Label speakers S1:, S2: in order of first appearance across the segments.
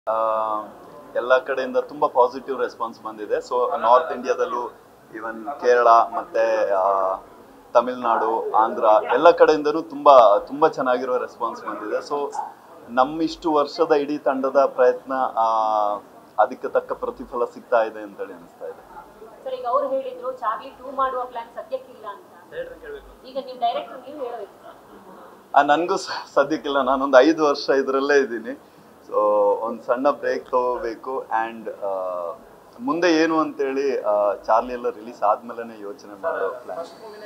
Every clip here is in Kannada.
S1: ಎಲ್ಲ ಕಡೆಯಿಂದ ತುಂಬ ಪಾಸಿಟಿವ್ ರೆಸ್ಪಾನ್ಸ್ ಬಂದಿದೆ. ಸೊ ನಾರ್ತ್ ಇಂಡಿಯಾದಲ್ಲೂ ಈವನ್ ಕೇರಳ ಮತ್ತು ತಮಿಳ್ನಾಡು, ಆಂಧ್ರ ಎಲ್ಲ ಕಡೆಯಿಂದನೂ ತುಂಬ ಚೆನ್ನಾಗಿರೋ ರೆಸ್ಪಾನ್ಸ್ ಬಂದಿದೆ. ಸೊ ನಮ್ಮಿಷ್ಟು ವರ್ಷದ ಇಡೀ ತಂಡದ ಪ್ರಯತ್ನ ಅದಕ್ಕೆ ತಕ್ಕ ಪ್ರತಿಫಲ ಸಿಗ್ತಾ ಇದೆ ಅಂತೇಳಿ ಅನಿಸ್ತಾ ಇದೆ.
S2: ಸರ್, ಈಗ ಅವರು ಹೇಳಿದ್ರು ಚಾರ್ಲಿ 2 ಮಾಡುವ ಪ್ಲಾನ್ ಸದ್ಯಕ್ಕಿಲ್ಲ ಅಂತ. ಈಗ ನೀವು ಡೈರೆಕ್ಟರ್ ನೀವು ಹೇಳಬೇಕು.
S1: ನನಗೂ ಸದ್ಯಕ್ಕಿಲ್ಲ. ನಾನೊಂದು 5 ವರ್ಷ ಇದರಲ್ಲೇ ಇದ್ದೀನಿ. ಸೊ ಒಂದು ಸಣ್ಣ ಬ್ರೇಕ್ ತಗೋಬೇಕು. ಆ್ಯಂಡ್ ಮುಂದೆ ಏನು ಅಂತೇಳಿ ಚಾರ್ಲಿ ಎಲ್ಲ ರಿಲೀಸ್ ಆದ್ಮೇಲೆ ಯೋಚನೆ ಮಾಡೋ ಪ್ಲಾನ್.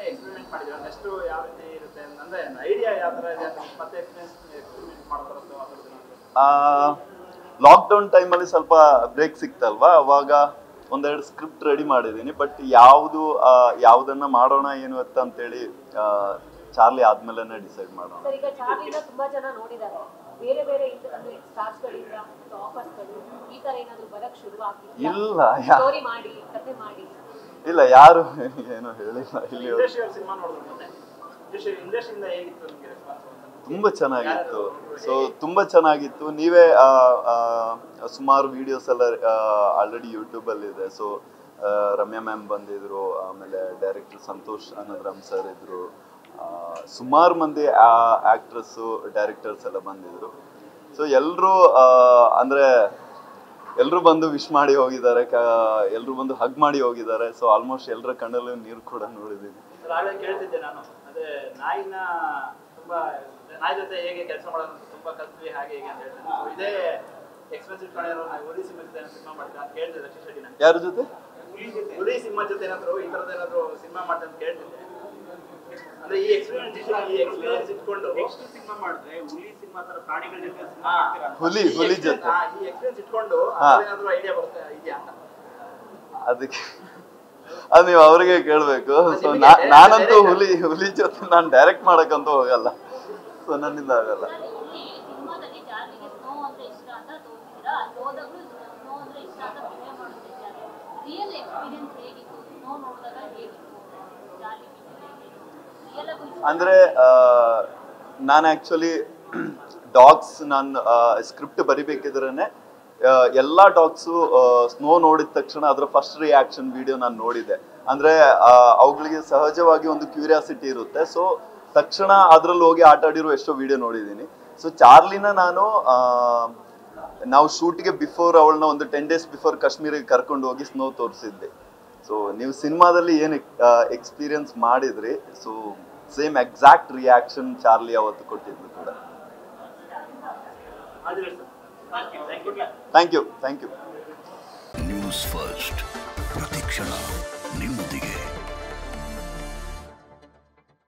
S1: ಲಾಕ್ಡೌನ್ ಟೈಮಲ್ಲಿ ಸ್ವಲ್ಪ ಬ್ರೇಕ್ ಸಿಕ್ತಲ್ವಾ, ಅವಾಗ ಒಂದೆರಡು ಸ್ಕ್ರಿಪ್ಟ್ ರೆಡಿ ಮಾಡಿದ್ದೀನಿ. ಬಟ್ ಯಾವುದನ್ನ ಮಾಡೋಣ ಏನು ಅಂತೇಳಿ ಚಾರ್ಲಿ ಆದ್ಮೇಲೆ ಡಿಸೈಡ್ ಮಾಡೋಣ.
S2: ಈಗ ಚಾರ್ಲಿನ ತುಂಬಾ ಜನ ನೋಡಿದ್ದಾರೆ, ಬೇರೆ ಬೇರೆ ಸ್ಟಾರ್ಸ್ಗಳಿಂದ ಆಫರ್ಸ್ಗಳು ಈ ತರ ಏನಾದರೂ ಬರಕ್ಕೆ ಶುರು ಆಗಿದೆಯಾ?
S1: ಇಲ್ಲ,
S2: ಸ್ಟೋರಿ ಮಾಡಿ ಕಥೆ ಮಾಡಿ
S1: ಇಲ್ಲ, ಯಾರು ಏನು ಹೇಳಿಲ್ಲ. ಇಲ್ಲಿ ತುಂಬ ಚೆನ್ನಾಗಿತ್ತು. ಸೊ ತುಂಬ ಚೆನ್ನಾಗಿತ್ತು. ನೀವೇ ಸುಮಾರು ವಿಡಿಯೋಸ್ ಎಲ್ಲ ಆಲ್ರೆಡಿ ಯೂಟ್ಯೂಬಲ್ಲಿ ಇದೆ. ಸೊ ರಮ್ಯಾ ಮ್ಯಾಮ್ ಬಂದಿದ್ರು, ಆಮೇಲೆ ಡೈರೆಕ್ಟರ್ ಸಂತೋಷ್ ಅನಂತರಾಮ್ ಸರ್ ಇದ್ರು, ಸುಮಾರು ಮಂದಿ ಆಕ್ಟ್ರೆಸ್ಸು ಡೈರೆಕ್ಟರ್ಸ್ ಎಲ್ಲ ಬಂದಿದ್ರು. ಸೊ ಎಲ್ಲರೂ ಬಂದು ವಿಶ್ ಮಾಡಿ ಹೋಗಿದ್ದಾರೆ, ಎಲ್ಲರೂ ಬಂದು ಹಗ್ ಮಾಡಿ ಹೋಗಿದ್ದಾರೆ. ಸೊ ಆಲ್ಮೋಸ್ಟ್ ಎಲ್ಲರ ಕಣ್ಣಲ್ಲೂ ನೀರು ಕೂಡ ನೋಡಿದ್ದೀನಿ.
S3: ಕೇಳ್ತಿದ್ದೆ ನಾನು, ಅದೇ ನಾಯಿ ಜೊತೆ ಹೇಗೆ ಕೆಲಸ ಮಾಡೋದು ತುಂಬಾ ಕಲ್ತ್ವಿ ಹಾಗೆ ಹೇಗೆ ಅಂತ ಹೇಳ್ತಾರೆ. ಇದೇ ಎಕ್ಸ್ಪೆನ್ಸ್ ಇಟ್ಕೊಂಡಿರೋ ಹುಲಿ ಸಿಂಹ ಜೊತೆ ಸಿನಿಮಾ ಮಾಡ್ತಾರೆ ಅಂತ ಕೇಳ್ತಿದ್ದೆ ರಕ್ಷಿತ್ ಶೆಟ್ಟಿನ.
S1: ಯಾರ ಜೊತೆ?
S3: ಹುಲಿ ಸಿಂಹ ಜೊತೆ ಏನಾದ್ರು ಈ ತರದ ಏನಾದ್ರು ಸಿನಿಮಾ ಮಾಡ್ತಾರೆ ಅಂತ ಕೇಳ್ತಿದ್ದೆ. ಅಂದ್ರೆ ಈ ಎಕ್ಸ್ಪೀರಿಯನ್ಸ್ ಇಟ್ಕೊಂಡು ನೆಕ್ಸ್ಟ್ ಸಿನಿಮಾ ಮಾಡಿದ್ರೆ ಹುಲಿ ಸಿಂಹ ತರ ಪ್ರಾಣಿಗಳ ಜೊತೆ ಸಿನಿಮಾ ಮಾಡ್ತೀರಾ?
S1: ಹುಲಿ ಜೊತೆ
S3: ಈ ಎಕ್ಸ್ಪೀರಿಯನ್ಸ್ ಇಟ್ಕೊಂಡು ಏನಾದ್ರು ಐಡಿಯಾ ಬರುತ್ತೆ ಇದೆಯಾ ಅಂತ. ಅದಕ್ಕೆ
S1: ಅದು ನೀವು ಅವ್ರಿಗೆ ಕೇಳಬೇಕು. ಸೊ ನಾನಂತೂ ಹುಲಿ ಜೊತೆ ನಾನು ಡೈರೆಕ್ಟ್ ಮಾಡಕ್ಕಂತೂ ಹೋಗಲ್ಲ. ಸೊ ನನ್ನಿಂದ ಆಗಲ್ಲ. ಅಂದ್ರೆ ನಾನು ಆಕ್ಚುಲಿ ಡಾಗ್ಸ್ ನಾನು ಸ್ಕ್ರಿಪ್ಟ್ ಬರಿಬೇಕಿದ್ರೇನೆ ಎಲ್ಲ ಡಾಗ್ಸು ಸ್ನೋ ನೋಡಿದ ತಕ್ಷಣ ಅದರ ಫಸ್ಟ್ ರಿಯಾಕ್ಷನ್ ವಿಡಿಯೋ ನಾನು ನೋಡಿದ್ದೆ. ಅಂದ್ರೆ ಅವುಗಳಿಗೆ ಸಹಜವಾಗಿ ಒಂದು ಕ್ಯೂರಿಯಾಸಿಟಿ ಇರುತ್ತೆ. ಸೊ ತಕ್ಷಣ ಅದ್ರಲ್ಲಿ ಹೋಗಿ ಆಟ ಆಡಿರೋ ಎಷ್ಟೋ ವಿಡಿಯೋ ನೋಡಿದ್ದೀನಿ. ಸೊ ಚಾರ್ಲಿನ ನಾವು ಶೂಟ್ಗೆ ಬಿಫೋರ್ ಅವಳನ್ನ ಒಂದು 10 days ಬಿಫೋರ್ ಕಾಶ್ಮೀರಿಗೆ ಕರ್ಕೊಂಡು ಹೋಗಿ ಸ್ನೋ ತೋರಿಸಿದ್ದೆ. ಸೊ ನೀವು ಸಿನಿಮಾದಲ್ಲಿ ಏನು ಎಕ್ಸ್ಪೀರಿಯನ್ಸ್ ಮಾಡಿದ್ರಿ, so same exact reaction Charlie ಅವತ್ತು ಕೊಟ್ಟಿದ್ದು ಕೂಡ. Thank you. ನ್ಯೂಸ್ ಫಸ್ಟ್ ಪ್ರತಿಕ್ಷಣ ನಿಮ್ಮೊಂದಿಗೆ.